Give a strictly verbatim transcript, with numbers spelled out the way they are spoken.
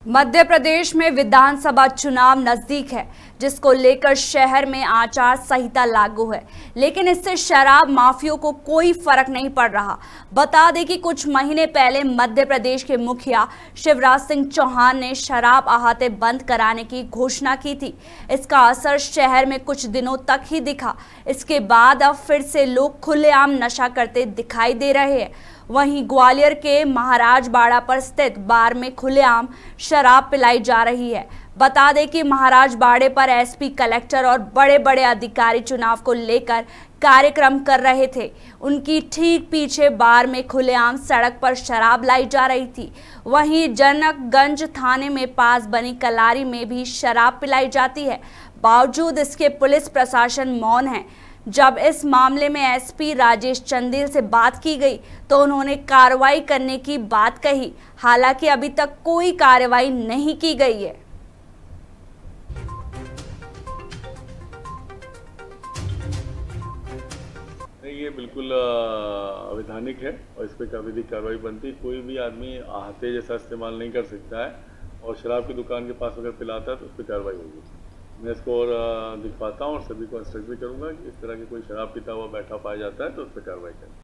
मध्य प्रदेश में विधानसभा चुनाव नजदीक है, जिसको लेकर शहर में आचार संहिता लागू है, लेकिन इससे शराब माफियों को कोई फर्क नहीं पड़ रहा। बता दें कि कुछ महीने पहले मध्य प्रदेश के मुखिया शिवराज सिंह चौहान ने शराब अहाते बंद कराने की घोषणा की थी। इसका असर शहर में कुछ दिनों तक ही दिखा। इसके बाद अब फिर से लोग खुलेआम नशा करते दिखाई दे रहे हैं। वहीं ग्वालियर के महाराज बाड़ा पर स्थित बार में खुलेआम शराब पिलाई जा रही है। बता दें कि महाराज बाड़े पर एसपी, कलेक्टर और बड़े बड़े अधिकारी चुनाव को लेकर कार्यक्रम कर रहे थे। उनकी ठीक पीछे बार में खुलेआम सड़क पर शराब लाई जा रही थी। वहीं जनकगंज थाने में पास बनी कलारी में भी शराब पिलाई जाती है। बावजूद इसके पुलिस प्रशासन मौन है। जब इस मामले में एसपी राजेश चंदेल से बात की गई तो उन्होंने कार्रवाई करने की बात कही। हालांकि अभी तक कोई कार्रवाई नहीं की गई है। ये बिल्कुल अवैधानिक है और इस पर काफी कार्रवाई बनती है। कोई भी आदमी आहते जैसा इस्तेमाल नहीं कर सकता है और शराब की दुकान के पास अगर पिलाता है तो उस पर कार्रवाई होगी। मैं इसको और दिखवाता हूँ और सभी को इंस्ट्रक्ट भी करूँगा कि इस तरह की कोई शराब पीता हुआ बैठा पाया जाता है तो उस पर कार्रवाई करें।